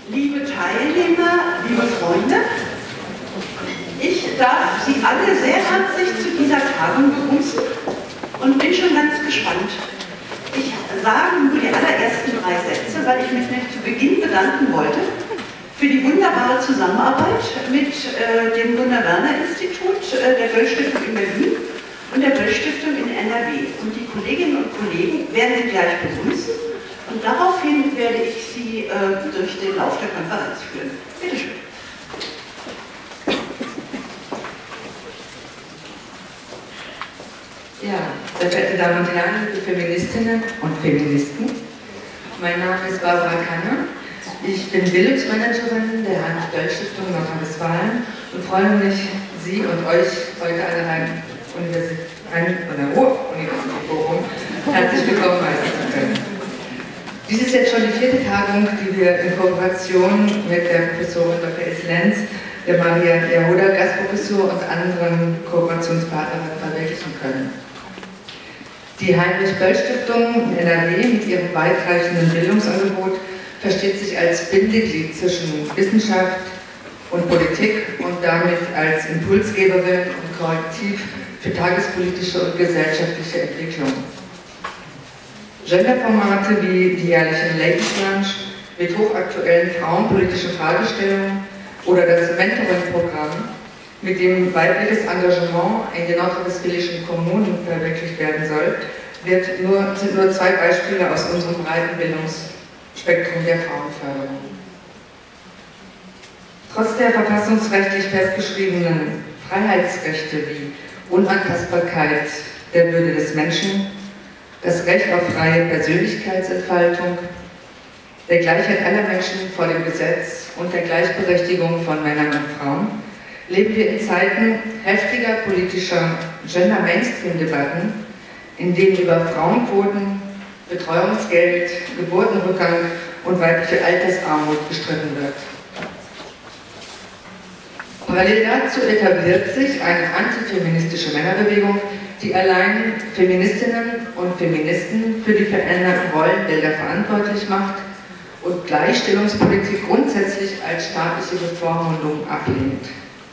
Liebe Teilnehmer, liebe Freunde, ich darf Sie alle sehr herzlich zu dieser Tagung begrüßen und bin schon ganz gespannt. Ich sage nur die allerersten 3 Sätze, weil ich mich zu Beginn bedanken wollte für die wunderbare Zusammenarbeit mit dem Gunnar-Werner-Institut, der Böll-Stiftung in Berlin und der Böll-Stiftung in NRW. Und die Kolleginnen und Kollegen werden Sie gleich begrüßen und daraufhin werde ich Sie durch den Lauf der Konferenz führen. Bitte schön. Ja, sehr verehrte Damen und Herren, liebe Feministinnen und Feministen. Mein Name ist Barbara Kanner. Ich bin Bildungsmanagerin der Hans-Böll-Stiftung Nordrhein-Westfalen und freue mich, Sie und euch heute an der Ruhr-Universität Bochum herzlich willkommen heißen zu können. Dies ist jetzt schon die 4. Tagung, die wir in Kooperation mit der Professorin Dr. Ilse Lenz, der Maria Jahoda Gastprofessur und anderen Kooperationspartnern verwirklichen können. Die Heinrich-Böll-Stiftung in NRW mit ihrem weitreichenden Bildungsangebot versteht sich als Bindeglied zwischen Wissenschaft und Politik und damit als Impulsgeberin und Korrektiv für tagespolitische und gesellschaftliche Entwicklung. Genderformate wie die jährlichen Ladies Lunch mit hochaktuellen frauenpolitischen Fragestellungen oder das Mentoring-Programm, mit dem weibliches Engagement in den nordrhein-westfälischen Kommunen verwirklicht werden soll, sind nur 2 Beispiele aus unserem breiten Bildungsspektrum der Frauenförderung. Trotz der verfassungsrechtlich festgeschriebenen Freiheitsrechte wie Unantastbarkeit der Würde des Menschen, das Recht auf freie Persönlichkeitsentfaltung, der Gleichheit aller Menschen vor dem Gesetz und der Gleichberechtigung von Männern und Frauen, leben wir in Zeiten heftiger politischer Gender-Mainstream-Debatten, in denen über Frauenquoten, Betreuungsgeld, Geburtenrückgang und weibliche Altersarmut gestritten wird. Parallel dazu etabliert sich eine antifeministische Männerbewegung, die allein Feministinnen und Feministen für die veränderten Rollenbilder verantwortlich macht und Gleichstellungspolitik grundsätzlich als staatliche Bevormundung ablehnt.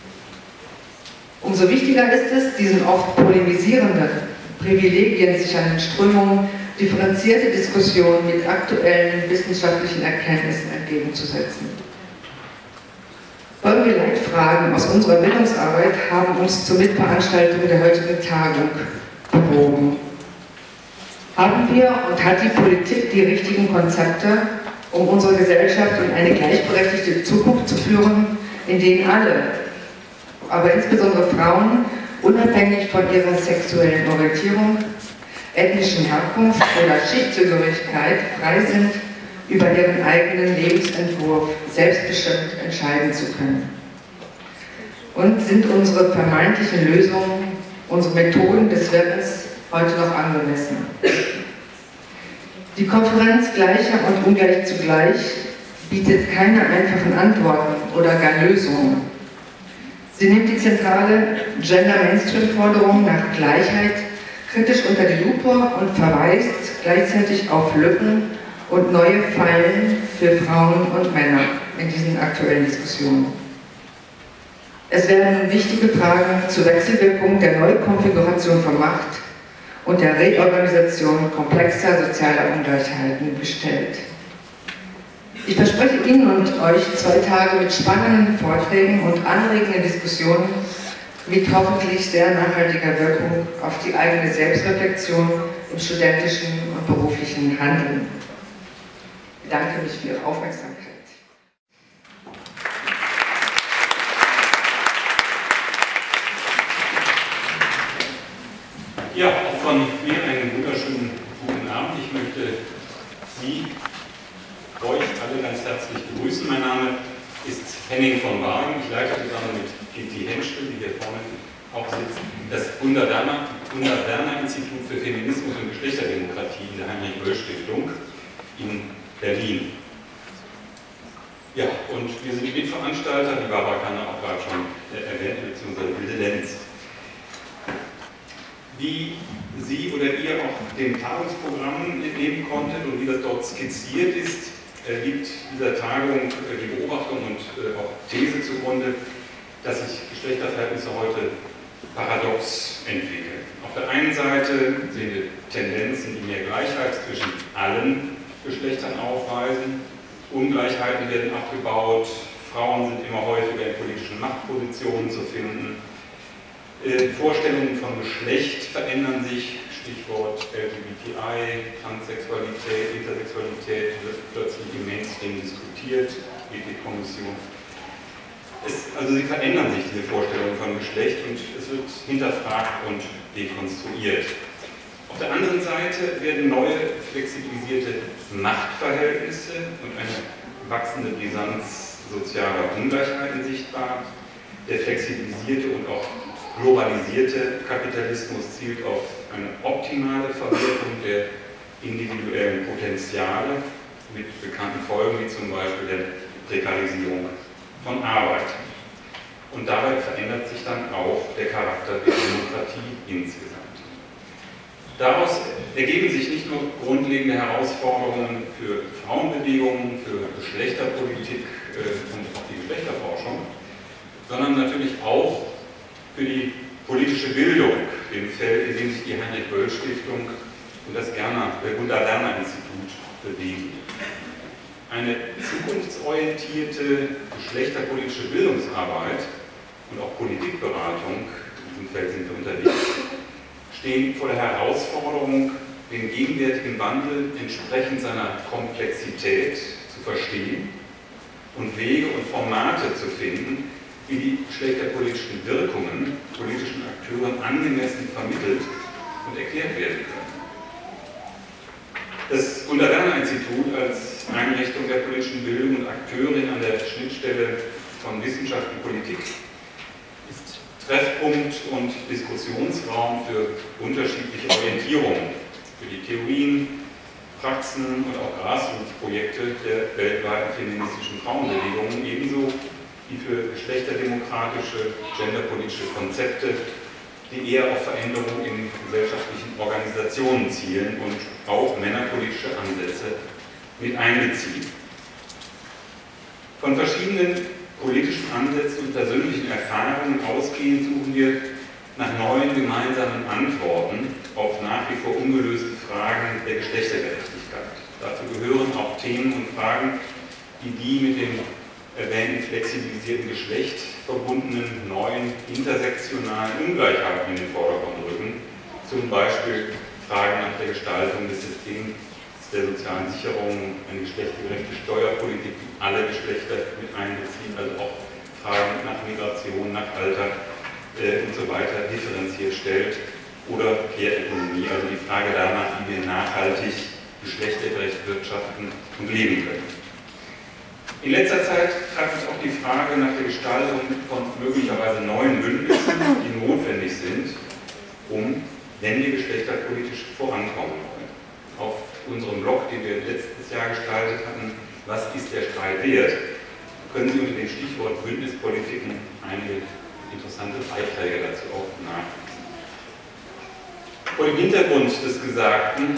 Umso wichtiger ist es, diesen oft polemisierenden, privilegiensichernden Strömungen differenzierte Diskussionen mit aktuellen wissenschaftlichen Erkenntnissen entgegenzusetzen. Folgende Leitfragen aus unserer Bildungsarbeit haben uns zur Mitveranstaltung der heutigen Tagung bewogen. Haben wir und hat die Politik die richtigen Konzepte, um unsere Gesellschaft in eine gleichberechtigte Zukunft zu führen, in denen alle, aber insbesondere Frauen, unabhängig von ihrer sexuellen Orientierung, ethnischen Herkunft oder Schichtzugehörigkeit frei sind, über ihren eigenen Lebensentwurf selbstbestimmt entscheiden zu können? Und sind unsere vermeintlichen Lösungen, unsere Methoden des Wirkens heute noch angemessen? Die Konferenz Gleicher und Ungleich zugleich bietet keine einfachen Antworten oder gar Lösungen. Sie nimmt die zentrale Gender-Mainstream-Forderung nach Gleichheit kritisch unter die Lupe und verweist gleichzeitig auf Lücken und neue Fallen für Frauen und Männer in diesen aktuellen Diskussionen. Es werden wichtige Fragen zur Wechselwirkung der Neukonfiguration von Macht und der Reorganisation komplexer sozialer Ungleichheiten gestellt. Ich verspreche Ihnen und euch 2 Tage mit spannenden Vorträgen und anregenden Diskussionen mit hoffentlich sehr nachhaltiger Wirkung auf die eigene Selbstreflexion im studentischen und beruflichen Handeln. Ich bedanke mich für Ihre Aufmerksamkeit. Ja, auch von mir einen wunderschönen guten Abend. Ich möchte Sie, euch alle ganz herzlich begrüßen. Mein Name ist Henning von Wagen. Ich leite zusammen mit Gitti Henschel, die hier vorne auch sitzt, das Gunnar-Werner-Institut für Feminismus und Geschlechterdemokratie in der Heinrich-Böll-Stiftung in Berlin. Ja, und wir sind Mitveranstalter, die Barbara Kanner auch gerade schon erwähnt, beziehungsweise Ilse Lenz. Wie Sie oder ihr auch dem Tagungsprogramm entnehmen konntet und wie das dort skizziert ist, liegt dieser Tagung die Beobachtung und auch These zugrunde, dass sich Geschlechterverhältnisse heute paradox entwickeln. Auf der einen Seite sehen wir Tendenzen, die mehr Gleichheit zwischen allen Geschlechtern aufweisen. Ungleichheiten werden abgebaut, Frauen sind immer häufiger in politischen Machtpositionen zu finden. Vorstellungen von Geschlecht verändern sich, Stichwort LGBTI, Transsexualität, Intersexualität wird plötzlich im Mainstream diskutiert, EG-Kommission. Also sie verändern sich, diese Vorstellungen von Geschlecht, und es wird hinterfragt und dekonstruiert. Auf der anderen Seite werden neue flexibilisierte Machtverhältnisse und eine wachsende Brisanz sozialer Ungleichheiten sichtbar. Der flexibilisierte und auch globalisierte Kapitalismus zielt auf eine optimale Verwertung der individuellen Potenziale mit bekannten Folgen, wie zum Beispiel der Prekarisierung von Arbeit. Und dabei verändert sich dann auch der Charakter der Demokratie insgesamt. Daraus ergeben sich nicht nur grundlegende Herausforderungen für Frauenbewegungen, für Geschlechterpolitik und auch die Geschlechterforschung, sondern natürlich auch für die politische Bildung, dem Feld, in dem sich die Heinrich-Böll-Stiftung und das Gunda-Werner-Institut bewegen. Eine zukunftsorientierte geschlechterpolitische Bildungsarbeit und auch Politikberatung, in diesem Feld sind wir unterwegs, stehen vor der Herausforderung, den gegenwärtigen Wandel entsprechend seiner Komplexität zu verstehen und Wege und Formate zu finden, wie die geschlechterpolitischen Wirkungen politischen Akteuren angemessen vermittelt und erklärt werden können. Das Gunda-Werner-Institut als Einrichtung der politischen Bildung und Akteurin an der Schnittstelle von Wissenschaft und Politik ist Treffpunkt und Diskussionsraum für unterschiedliche Orientierungen, für die Theorien, Praxen und auch Grassroots-Projekte der weltweiten feministischen Frauenbewegungen, ebenso wie für geschlechterdemokratische, genderpolitische Konzepte, die eher auf Veränderungen in gesellschaftlichen Organisationen zielen und auch männerpolitische Ansätze mit einbeziehen. Von verschiedenen politischen Ansätzen und persönlichen Erfahrungen ausgehend suchen wir nach neuen gemeinsamen Antworten auf nach wie vor ungelöste Fragen der Geschlechtergerechtigkeit. Dazu gehören auch Themen und Fragen, die mit dem erwähnten flexibilisierten Geschlecht verbundenen neuen intersektionalen Ungleichheiten in den Vordergrund rücken, zum Beispiel Fragen nach der Gestaltung des Systems der sozialen Sicherung, eine geschlechtergerechte Steuerpolitik, die alle Geschlechter mit einbezieht, also auch Fragen nach Migration, nach Alter und so weiter differenziert stellt, oder Care-Ökonomie, also die Frage danach, wie wir nachhaltig geschlechtergerecht wirtschaften und leben können. In letzter Zeit treibt uns auch die Frage nach der Gestaltung von möglicherweise neuen Bündnissen, die notwendig sind, wenn wir geschlechterpolitisch vorankommen wollen. Auf unserem Blog, den wir letztes Jahr gestaltet hatten, was ist der Streit wert, können Sie unter dem Stichwort Bündnispolitiken einige interessante Beiträge dazu auch nachlesen. Vor dem Hintergrund des Gesagten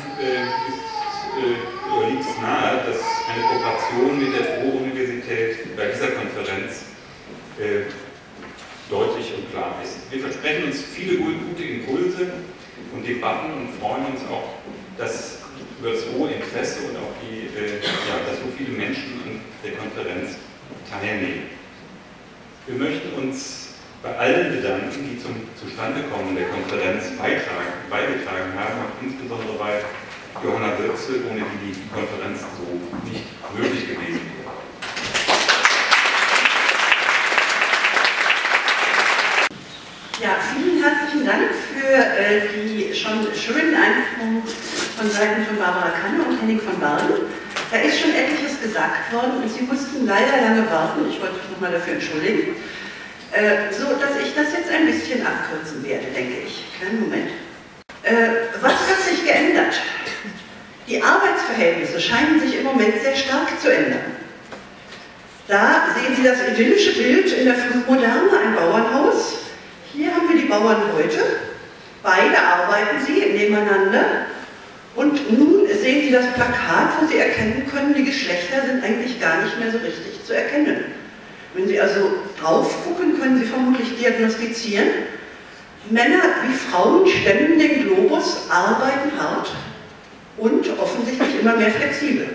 liegt es nahe, dass eine Kooperation mit der Ruhr-Universität bei dieser Konferenz deutlich und klar ist. Wir versprechen uns viele gute Impulse und Debatten und freuen uns auch, dass über das hohe Interesse und auch dass so viele Menschen an der Konferenz teilnehmen. Wir möchten uns bei allen bedanken, die zum Zustandekommen der Konferenz beigetragen haben, und insbesondere bei Johanna Würzel, ohne die die Konferenz so nicht möglich gewesen wäre. Ja, vielen herzlichen Dank für die schon schönen Einführungen von Seiten von Barbara Kanne und Henning von Bargen. Da ist schon etliches gesagt worden und Sie mussten leider lange warten. Ich wollte mich nochmal dafür entschuldigen. So, dass ich das jetzt ein bisschen abkürzen werde, denke ich. Kleinen Moment. Was hat sich geändert? Die Arbeitsverhältnisse scheinen sich im Moment sehr stark zu ändern. Da sehen Sie das idyllische Bild in der Frühmoderne, ein Bauernhaus. Hier haben wir die Bauern heute. Beide arbeiten sie nebeneinander. Und nun sehen Sie das Plakat, wo Sie erkennen können, die Geschlechter sind eigentlich gar nicht mehr so richtig zu erkennen. Wenn Sie also drauf gucken, können Sie vermutlich diagnostizieren, Männer wie Frauen stemmen den Globus, arbeiten hart und offensichtlich immer mehr flexibel.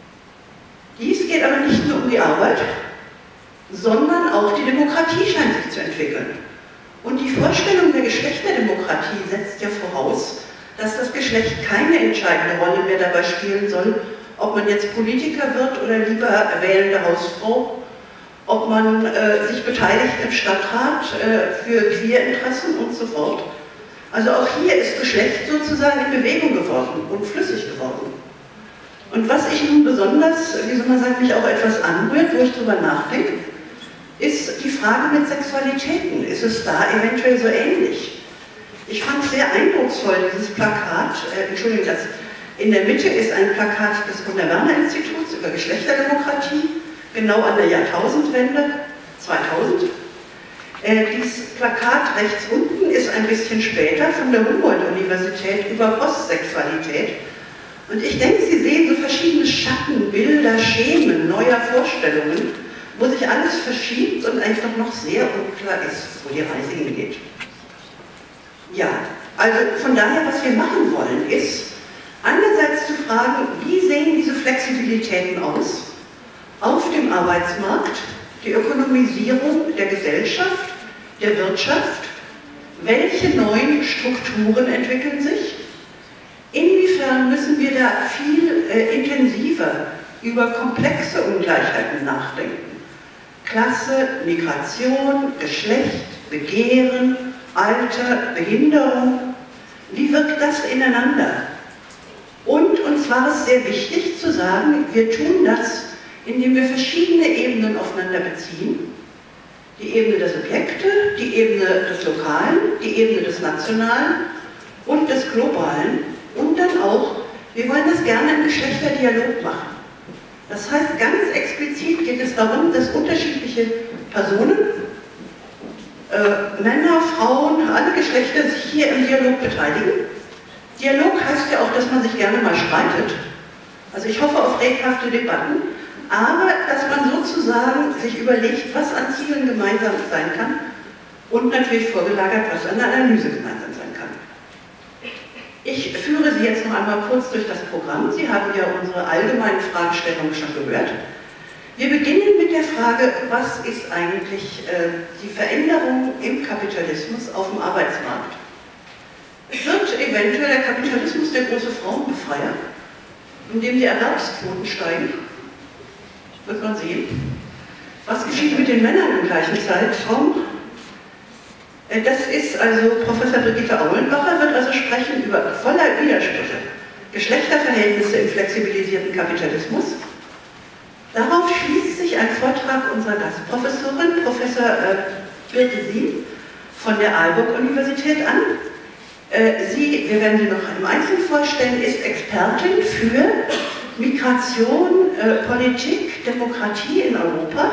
Dies geht aber nicht nur um die Arbeit, sondern auch die Demokratie scheint sich zu entwickeln. Und die Vorstellung der Geschlechterdemokratie setzt ja voraus, dass das Geschlecht keine entscheidende Rolle mehr dabei spielen soll, ob man jetzt Politiker wird oder lieber wählende Hausfrau, ob man sich beteiligt im Stadtrat für Queerinteressen und so fort. Also auch hier ist Geschlecht sozusagen in Bewegung geworden und flüssig geworden. Und was ich nun besonders, wie soll man sagen, mich auch etwas anrührt, wo ich drüber nachdenke, ist die Frage mit Sexualitäten. Ist es da eventuell so ähnlich? Ich fand es sehr eindrucksvoll, dieses Plakat, Entschuldigung, das in der Mitte ist ein Plakat des Gunnar-Werner-Instituts über Geschlechterdemokratie, genau an der Jahrtausendwende, 2000. Dieses Plakat rechts unten ist ein bisschen später von der Humboldt-Universität über Postsexualität. Und ich denke, Sie sehen so verschiedene Schatten, Bilder, Schemen, neuer Vorstellungen, wo sich alles verschiebt und einfach noch sehr unklar ist, wo die Reise hingeht. Ja, also von daher, was wir machen wollen, ist einerseits zu fragen, wie sehen diese Flexibilitäten aus auf dem Arbeitsmarkt, die Ökonomisierung der Gesellschaft, der Wirtschaft, welche neuen Strukturen entwickeln sich, inwiefern müssen wir da viel intensiver über komplexe Ungleichheiten nachdenken. Klasse, Migration, Geschlecht, Begehren, Alter, Behinderung, wie wirkt das ineinander? Und uns war es sehr wichtig zu sagen, wir tun das, indem wir verschiedene Ebenen aufeinander beziehen. Die Ebene der Subjekte, die Ebene des Lokalen, die Ebene des Nationalen und des Globalen. Und dann auch, wir wollen das gerne im Geschlechterdialog machen. Das heißt, ganz explizit geht es darum, dass unterschiedliche Personen, Männer, Frauen, alle Geschlechter sich hier im Dialog beteiligen. Dialog heißt ja auch, dass man sich gerne mal streitet. Also ich hoffe auf reghafte Debatten, aber dass man sozusagen sich überlegt, was an Zielen gemeinsam sein kann und natürlich vorgelagert, was an der Analyse gemeinsam sein kann. Ich führe Sie jetzt noch einmal kurz durch das Programm. Sie haben ja unsere allgemeinen Fragestellungen schon gehört. Wir beginnen mit der Frage, was ist eigentlich die Veränderung im Kapitalismus auf dem Arbeitsmarkt? Wird eventuell der Kapitalismus der große Frauenbefreier, indem die Erwerbsquoten steigen? Wird man sehen. Was geschieht mit den Männern im gleichen Zeitraum? Das ist also Professor Brigitte Aulenbacher, wird also sprechen über voller Widersprüche, Geschlechterverhältnisse im flexibilisierten Kapitalismus. Darauf schließt sich ein Vortrag unserer Gastprofessorin, Professor Birte Siem von der Aalborg-Universität an. Wir werden sie noch im Einzelnen vorstellen, ist Expertin für Migration, Politik, Demokratie in Europa.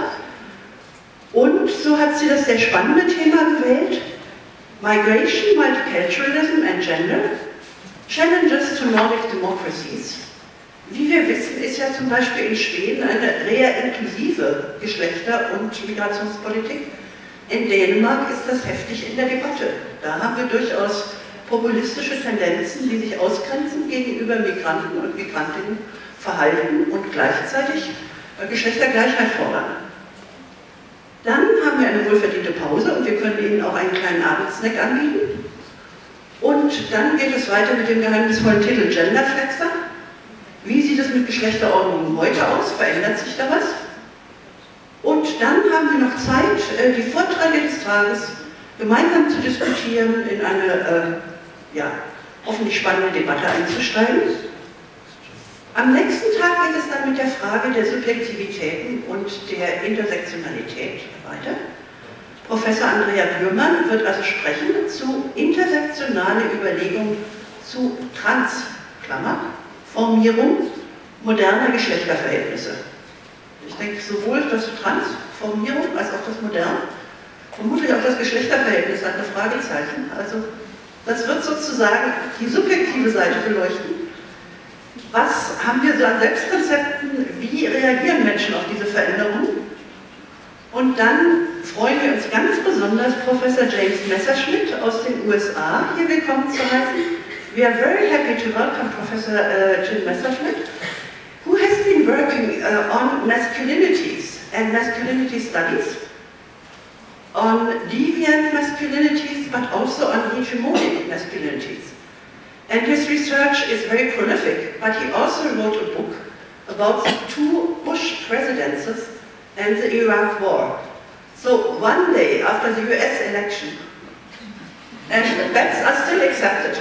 Und so hat sie das sehr spannende Thema gewählt: Migration, Multiculturalism and Gender, Challenges to Nordic Democracies. Wie wir wissen, ist ja zum Beispiel in Schweden eine eher inklusive Geschlechter- und Migrationspolitik. In Dänemark ist das heftig in der Debatte. Da haben wir durchaus populistische Tendenzen, die sich ausgrenzen gegenüber Migranten und Migrantinnen verhalten und gleichzeitig Geschlechtergleichheit fordern. Dann haben wir eine wohlverdiente Pause und wir können Ihnen auch einen kleinen Abendsnack anbieten. Und dann geht es weiter mit dem geheimnisvollen Titel Genderflexer. Wie sieht es mit Geschlechterordnungen heute aus? Verändert sich da was? Und dann haben wir noch Zeit, die Vorträge des Tages gemeinsam zu diskutieren, in eine hoffentlich spannende Debatte einzusteigen. Am nächsten Tag geht es dann mit der Frage der Subjektivitäten und der Intersektionalität weiter. Professor Andrea Bührmann wird also sprechen zu intersektionale Überlegungen zu Transformierung moderner Geschlechterverhältnisse. Ich denke, sowohl das Transformierung als auch das Modern, vermutlich auch das Geschlechterverhältnis hat ein Fragezeichen. Also das wird sozusagen die subjektive Seite beleuchten. Was haben wir so an Selbstkonzepten? Wie reagieren Menschen auf diese Veränderungen? Und dann freuen wir uns ganz besonders, Professor James Messerschmidt aus den USA hier willkommen zu heißen. We are very happy to welcome Professor Jim Messerschmidt, who has been working on masculinities and masculinity studies, on deviant masculinities, but also on hegemonic masculinities. And his research is very prolific, but he also wrote a book about the 2 Bush presidencies and the Iraq War. So one day after the US election, and bets are still accepted.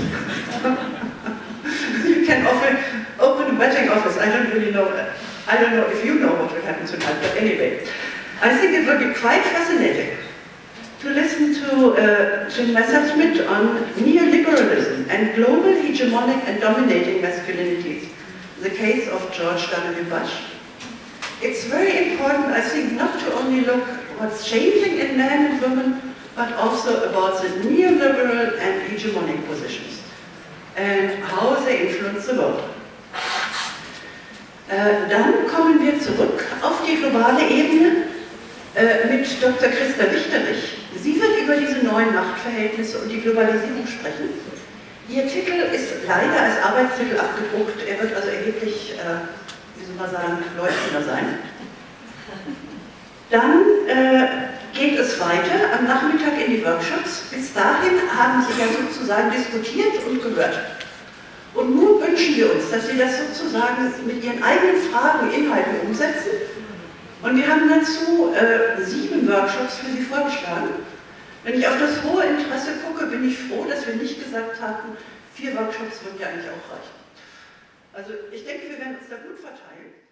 You can open a betting office. I don't really know. I don't know if you know what will happen tonight, but anyway, I think it will be quite fascinating to listen to Jim Messerschmidt on neoliberalism and global hegemonic and dominating masculinities, the case of George W. Bush. It's very important, I think, not to only look what's changing in men and women, but also about the neoliberal and hegemonic positions and how they influence the world. Dann kommen wir zurück auf die globale Ebene mit Dr. Christa Wichterich. Sie wird über diese neuen Machtverhältnisse und die Globalisierung sprechen. Ihr Titel ist leider als Arbeitstitel abgedruckt, er wird also erheblich, wie soll man sagen, leuchtender sein. Dann geht es weiter am Nachmittag in die Workshops. Bis dahin haben Sie ja sozusagen diskutiert und gehört. Und nun wünschen wir uns, dass Sie das sozusagen mit Ihren eigenen Fragen, Inhalten umsetzen. Und wir haben dazu 7 Workshops für Sie vorgeschlagen. Wenn ich auf das hohe Interesse gucke, bin ich froh, dass wir nicht gesagt hatten, 4 Workshops würden ja eigentlich auch reichen. Also ich denke, wir werden uns da gut verteilen.